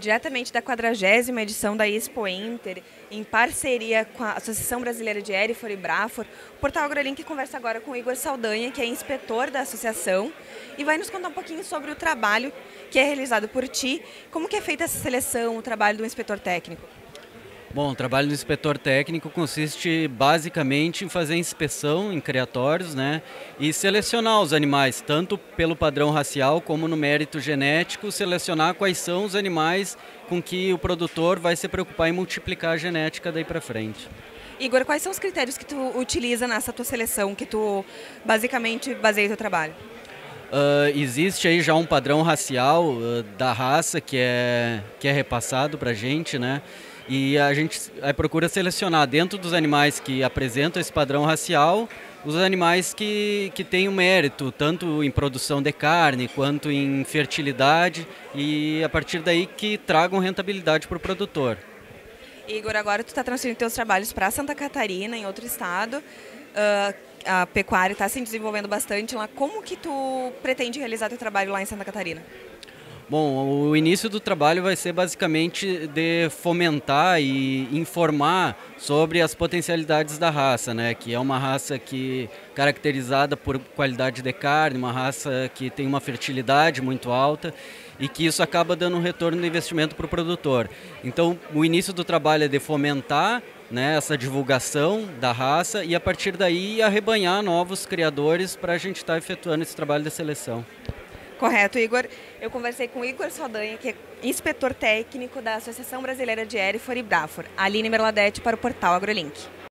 diretamente da 40ª edição da Expo Inter, em parceria com a Associação Brasileira de Erifor e Brafor. O Portal AgroLink conversa agora com o Igor Saldanha, que é inspetor da associação, e vai nos contar um pouquinho sobre o trabalho que é realizado por ti, como que é feita essa seleção, o trabalho do inspetor técnico. Bom, o trabalho do inspetor técnico consiste basicamente em fazer inspeção em criatórios, né, e selecionar os animais, tanto pelo padrão racial como no mérito genético, selecionar quais são os animais com que o produtor vai se preocupar em multiplicar a genética daí para frente. Igor, quais são os critérios que tu utiliza nessa tua seleção, que tu basicamente baseia o teu trabalho? Existe aí já um padrão racial da raça que é repassado para a gente, né? E a gente procura selecionar dentro dos animais que apresentam esse padrão racial os animais que têm o mérito, tanto em produção de carne quanto em fertilidade, e a partir daí que tragam rentabilidade para o produtor. Igor, agora tu está transferindo teus trabalhos para Santa Catarina, em outro estado. A pecuária está se desenvolvendo bastante lá. Como que tu pretende realizar teu trabalho lá em Santa Catarina? Bom, o início do trabalho vai ser basicamente de fomentar e informar sobre as potencialidades da raça, né? Que é uma raça caracterizada por qualidade de carne, uma raça que tem uma fertilidade muito alta e que isso acaba dando um retorno do investimento para o produtor. Então, o início do trabalho é de fomentar, né, essa divulgação da raça e a partir daí arrebanhar novos criadores para a gente estar efetuando esse trabalho de seleção. Correto, Igor. Eu conversei com o Igor Saldanha, que é inspetor técnico da Associação Brasileira de Erifor e Brafor. Aline Merladete para o Portal AgroLink.